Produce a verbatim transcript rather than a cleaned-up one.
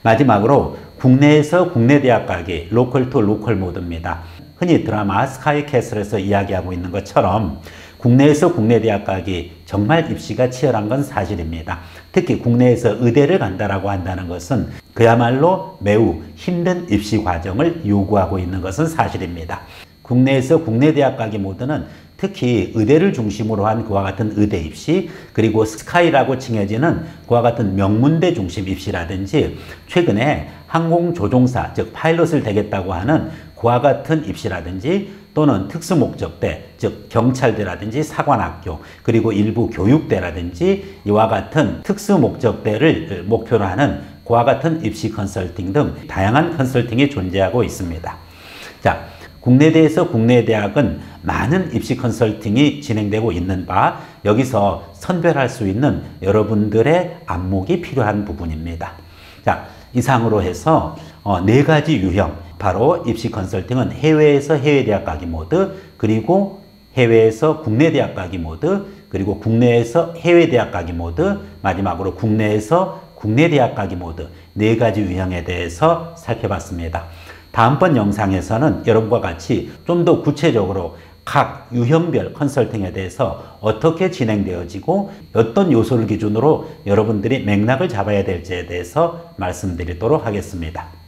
마지막으로 국내에서 국내 대학 가기, 로컬 투 로컬 모드입니다. 흔히 드라마 스카이캐슬에서 이야기하고 있는 것처럼 국내에서 국내 대학 가기 정말 입시가 치열한 건 사실입니다. 특히 국내에서 의대를 간다라고 한다는 것은 그야말로 매우 힘든 입시 과정을 요구하고 있는 것은 사실입니다. 국내에서 국내 대학 가기 모드는 특히 의대를 중심으로 한 그와 같은 의대 입시, 그리고 스카이라고 칭해지는 그와 같은 명문대 중심 입시라든지 최근에 항공조종사, 즉 파일럿을 되겠다고 하는 그와 같은 입시라든지 또는 특수목적대, 즉 경찰대라든지 사관학교, 그리고 일부 교육대라든지 이와 같은 특수목적대를 목표로 하는 그와 같은 입시 컨설팅 등 다양한 컨설팅이 존재하고 있습니다. 자, 국내대에서 국내 대학은 많은 입시 컨설팅이 진행되고 있는 바, 여기서 선별할 수 있는 여러분들의 안목이 필요한 부분입니다. 자, 이상으로 해서 어, 네 가지 유형, 바로 입시 컨설팅은 해외에서 해외 대학 가기 모드, 그리고 해외에서 국내 대학 가기 모드, 그리고 국내에서 해외 대학 가기 모드, 마지막으로 국내에서 국내 대학 가기 모드, 네 가지 유형에 대해서 살펴봤습니다. 다음번 영상에서는 여러분과 같이 좀 더 구체적으로 각 유형별 컨설팅에 대해서 어떻게 진행되어지고 어떤 요소를 기준으로 여러분들이 맥락을 잡아야 될지에 대해서 말씀드리도록 하겠습니다.